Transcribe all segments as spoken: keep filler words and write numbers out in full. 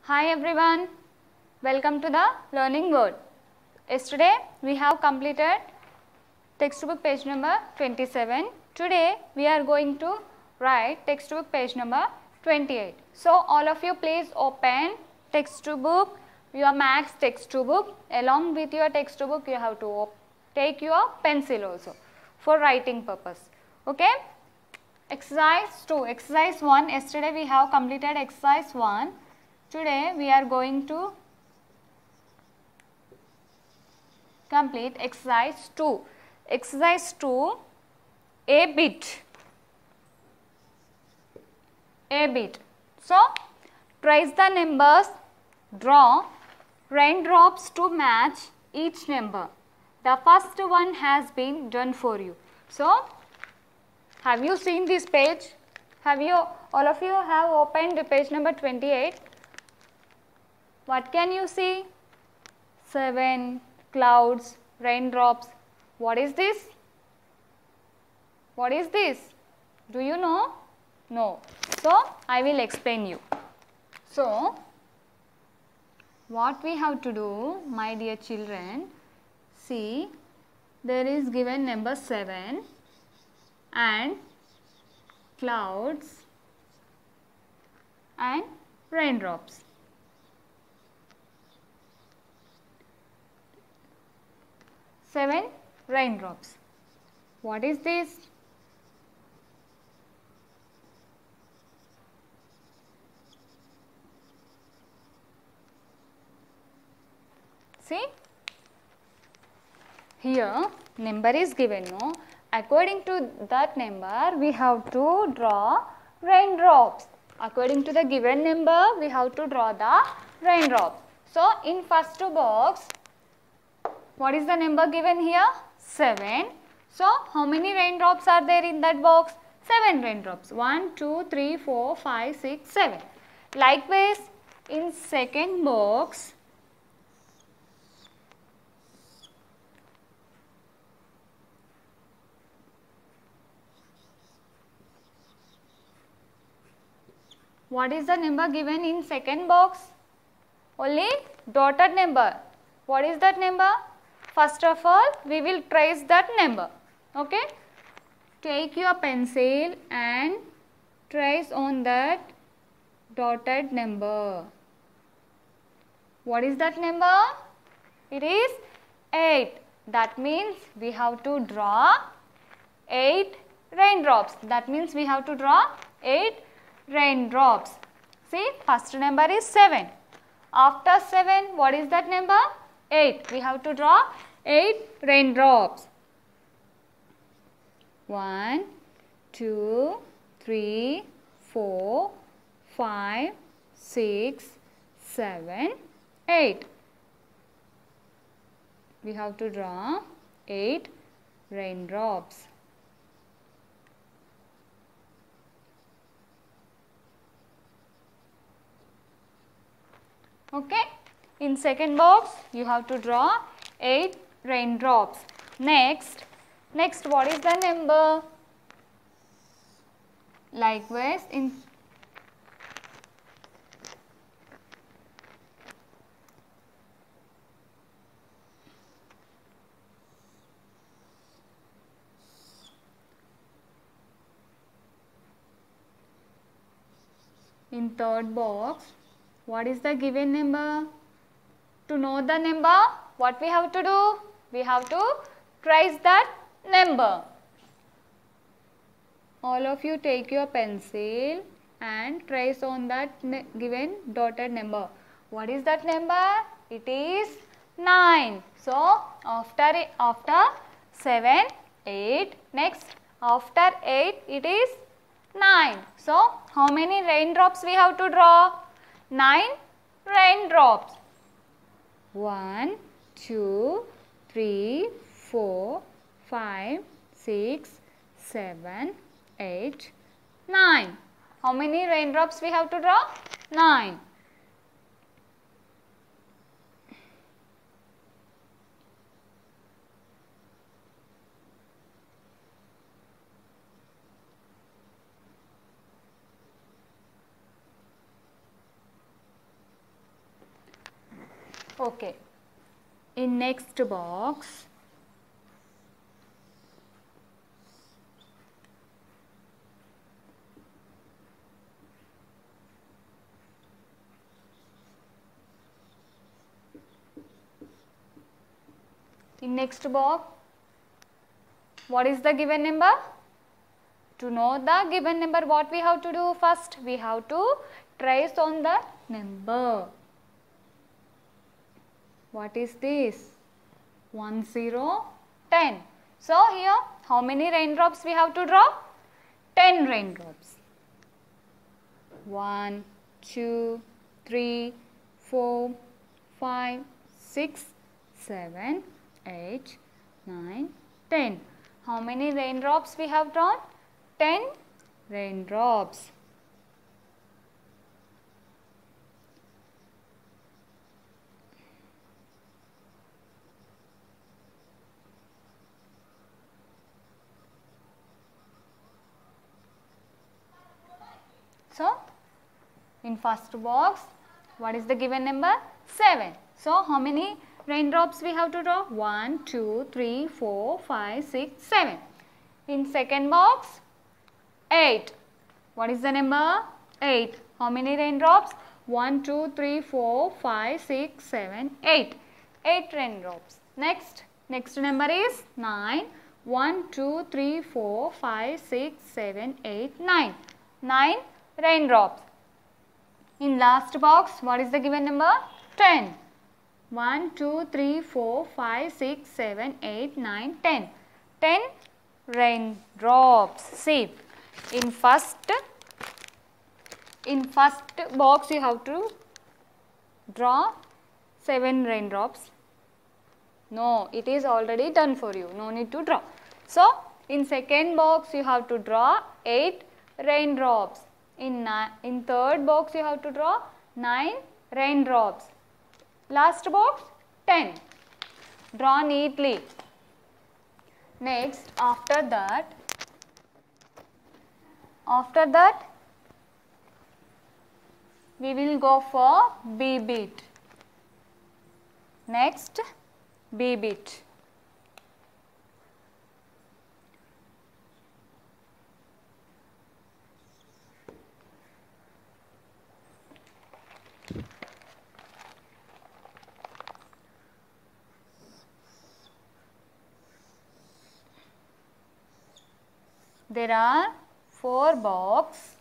Hi everyone, welcome to the learning world. Yesterday we have completed textbook page number twenty-seven. Today we are going to write textbook page number twenty-eight. So all of you please open textbook, your maths textbook. Along with your textbook you have to take your pencil also for writing purpose. Okay. Exercise two, exercise one. Yesterday we have completed exercise one. Today we are going to complete exercise two. Exercise two, a bit. A bit. So, trace the numbers, draw raindrops to match each number. The first one has been done for you. So, have you seen this page? Have you, all of you have opened page number twenty-eight. What can you see? Seven, clouds, raindrops. What is this? What is this? Do you know? No. So, I will explain you. So, what we have to do, my dear children, see, there is given number seven and clouds and raindrops. Seven raindrops. What is this? See, here number is given, no? According to that number, we have to draw raindrops. According to the given number, we have to draw the raindrops. So, in first box, what is the number given here? seven. So, how many raindrops are there in that box? seven raindrops. one, two, three, four, five, six, seven. Likewise, in second box, what is the number given in second box? Only dotted number. What is that number? First of all, we will trace that number. Okay. Take your pencil and trace on that dotted number. What is that number? It is eight. That means we have to draw eight raindrops. That means we have to draw eight raindrops. See, first number is seven. After seven, what is that number? eight. We have to draw eight raindrops. one, two, three, four, five, six, seven, eight. We have to draw eight raindrops. Okay. In second box, you have to draw eight raindrops. Next, next what is the number? Likewise, in in third box, what is the given number? To know the number, what we have to do? We have to trace that number. All of you take your pencil and trace on that given dotted number. What is that number? It is nine. So, after, after seven, eight, next after eight, it is nine. So, how many raindrops we have to draw? nine raindrops. one, two, three, four, five, six, seven, eight, nine. How many raindrops we have to draw? nine. Okay. In next box, in next box, what is the given number? To know the given number, what we have to do first? We have to trace on the number. What is this? one, zero, ten. So, here how many raindrops we have to draw? ten raindrops. one, two, three, four, five, six, seven, eight, nine, ten. How many raindrops we have drawn? ten raindrops. So, in first box, what is the given number? seven. So, how many raindrops we have to draw? one, two, three, four, five, six, seven. In second box, eight. What is the number? eight. How many raindrops? one, two, three, four, five, six, seven, eight. eight raindrops. Next, next number is nine. one, two, three, four, five, six, seven, eight, nine. nine raindrops. In last box, what is the given number? ten. one, two, three, four, five, six, seven, eight, nine, ten. ten raindrops. See, in first, in first box you have to draw seven raindrops. No, it is already done for you. No need to draw. So, in second box you have to draw eight raindrops. In, in third box you have to draw nine raindrops. Last box ten. Draw neatly. Next, after that, after that we will go for B bit. Next, B bit. There are four boxes.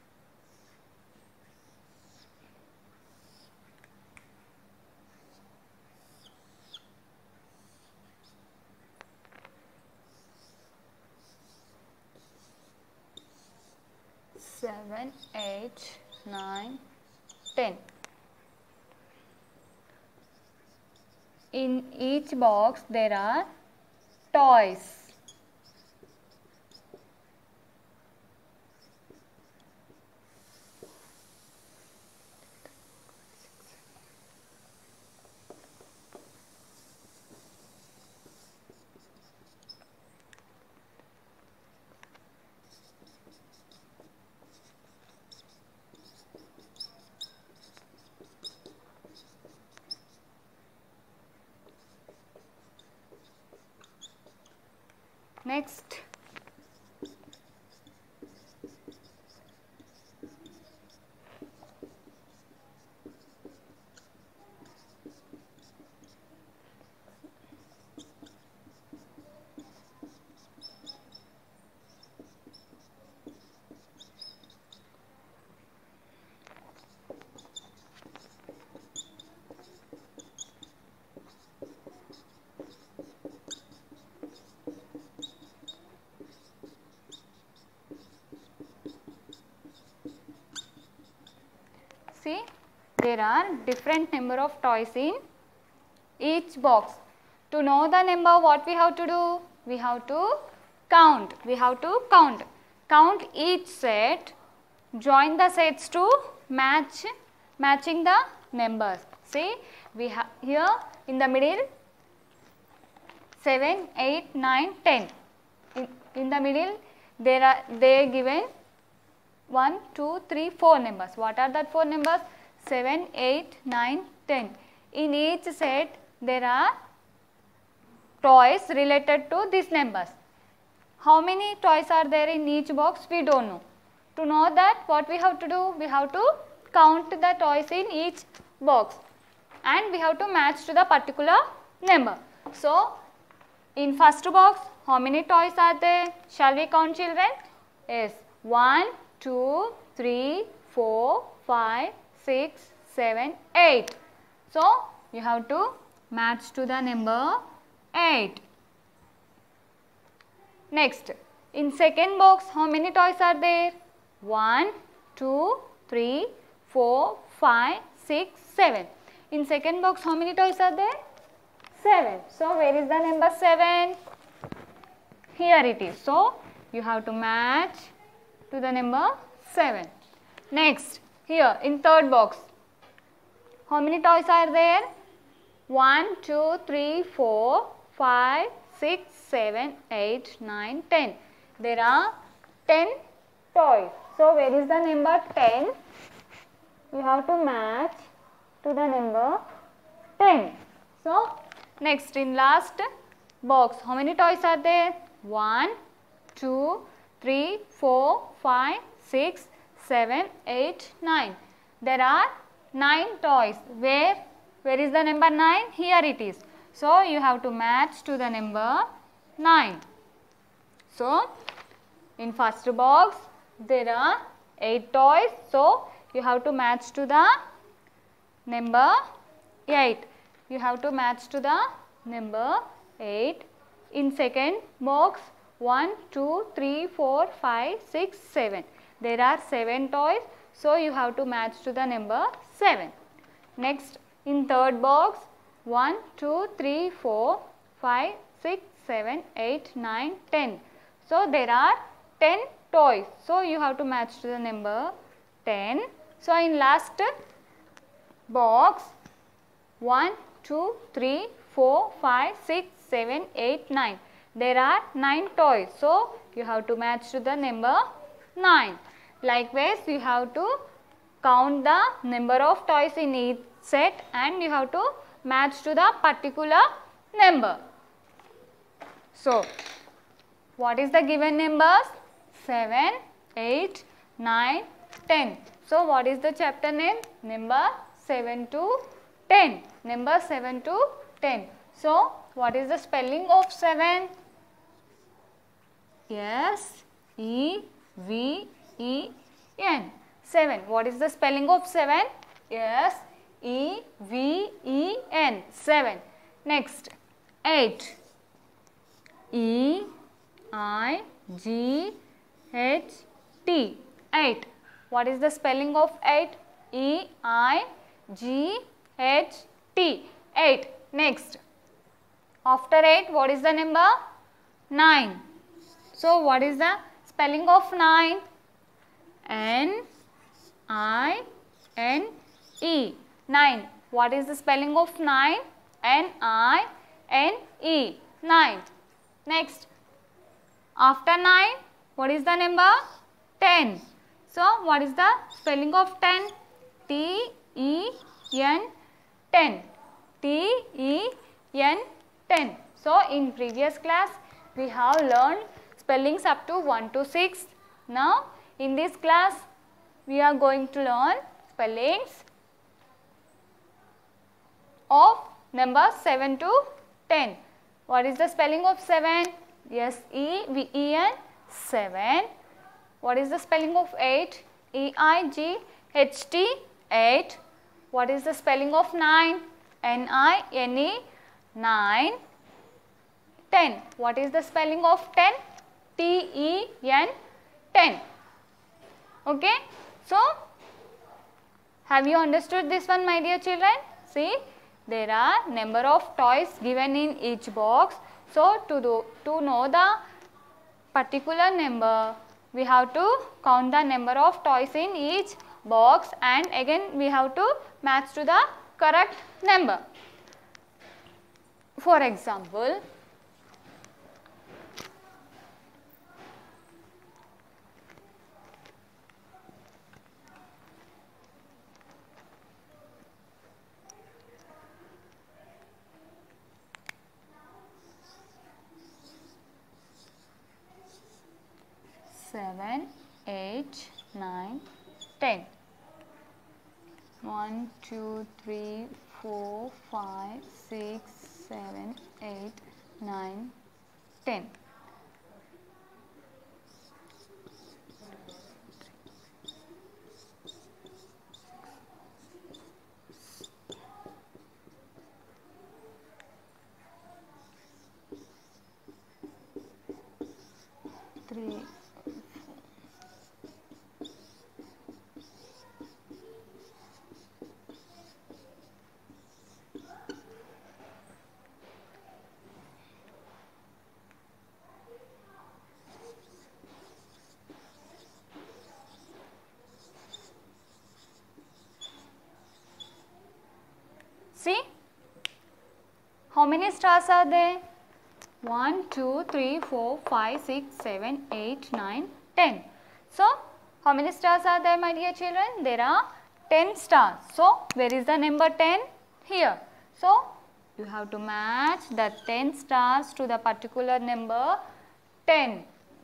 seven, eight, nine, ten. In each box there are toys. Next, see, there are different number of toys in each box. To know the number, what we have to do? We have to count. We have to count. Count each set. Join the sets to match, matching the numbers. See, we have here in the middle seven, eight, nine, ten. In, in the middle, there are they given one, two, three, four numbers. What are that four numbers? seven, eight, nine, ten. In each set there are toys related to these numbers. How many toys are there in each box? We don't know. To know that, what we have to do? We have to count the toys in each box and we have to match to the particular number. So, in first box, how many toys are there? Shall we count, children? Yes. one, two, three, four, five, six, seven, eight. So, you have to match to the number eight. Next, in second box, how many toys are there? one, two, three, four, five, six, seven. In second box, how many toys are there? seven. So, where is the number seven? Here it is. So, you have to match to the number seven. Next, here in third box, how many toys are there? one, two, three, four, five, six, seven, eight, nine, ten. There are ten toys. So, where is the number ten? You have to match to the number ten. So, next in last box, how many toys are there? one, two, three, four, five, six, seven, eight, nine. There are nine toys. Where? Where is the number nine? Here it is. So, you have to match to the number nine. So, in first box, there are eight toys. So, you have to match to the number eight. You have to match to the number eight. In second box, one, two, three, four, five, six, seven. There are seven toys. So, you have to match to the number seven. Next, in third box, one, two, three, four, five, six, seven, eight, nine, ten. So, there are ten toys. So, you have to match to the number ten. So, in last box, one, two, three, four, five, six, seven, eight, nine. There are nine toys. So, you have to match to the number nine. Likewise, you have to count the number of toys in each set and you have to match to the particular number. So, what is the given numbers? seven, eight, nine, ten. So, what is the chapter name? Number seven to ten. Number seven to ten. So, what is the spelling of seven? S E V E N. seven. What is the spelling of seven? S E V E N. seven. Next, eight. E I G H T. eight. What is the spelling of eight? E I G H T. eight. Next, after eight, what is the number? nine. So, what is the spelling of nine? N I N E. nine. What is the spelling of nine? N I N E. nine. Next, after nine, what is the number? ten. So, what is the spelling of ten? T E N. ten. T E N. ten. So, in previous class, we have learned spellings up to one to six. Now, in this class, we are going to learn spellings of numbers seven to ten. What is the spelling of seven? S E V E N. seven. What is the spelling of eight? E I G H T. eight. What is the spelling of nine? N I N E. nine. ten. What is the spelling of ten? T E N. ten. Okay. So, have you understood this one, my dear children? See, there are number of toys given in each box. So, to, do, to know the particular number, we have to count the number of toys in each box and again we have to match to the correct number. For example, one, two, three, four, five, six, seven, eight, nine, ten. Three. See, how many stars are there? one, two, three, four, five, six, seven, eight, nine, ten. So, how many stars are there, my dear children? There are ten stars. So, where is the number ten? Here. So, you have to match the ten stars to the particular number ten.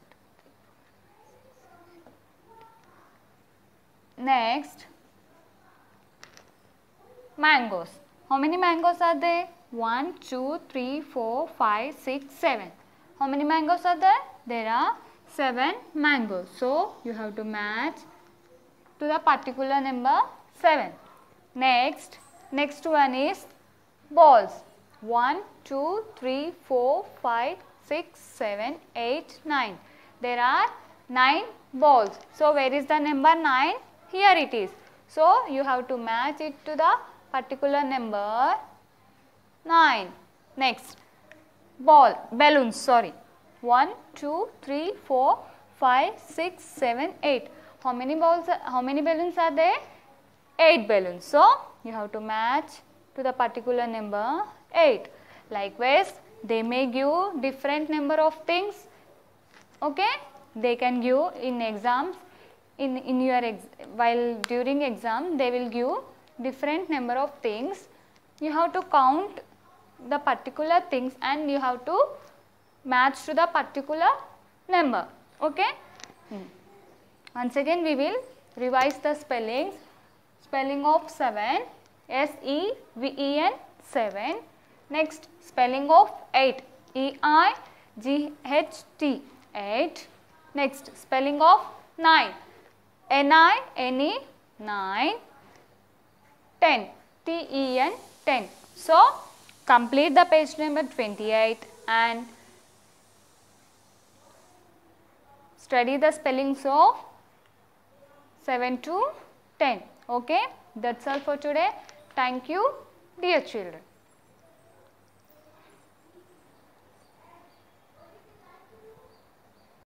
Next, mangoes. How many mangoes are there? one, two, three, four, five, six, seven. How many mangoes are there? There are seven mangoes. So, you have to match to the particular number seven. Next, next one is balls. one, two, three, four, five, six, seven, eight, nine. There are nine balls. So, where is the number nine? Here it is. So, you have to match it to the particular number nine. Next, ball, balloons, sorry. one, two, three, four, five, six, seven, eight. How many balls, how many balloons are there? eight balloons. So, you have to match to the particular number eight. Likewise, they may give different number of things. Okay? They can give in exams, in, in your, ex while during exam, they will give different number of things. You have to count the particular things and you have to match to the particular number. Okay? Hmm. Once again we will revise the spellings. Spelling of seven, S E V E N, seven. Next, spelling of eight, E I G H T, eight. Next, spelling of nine, N I N E, nine. ten, T E N, ten. So, complete the page number twenty-eight and study the spellings of seven to ten. Okay, that's all for today. Thank you, dear children.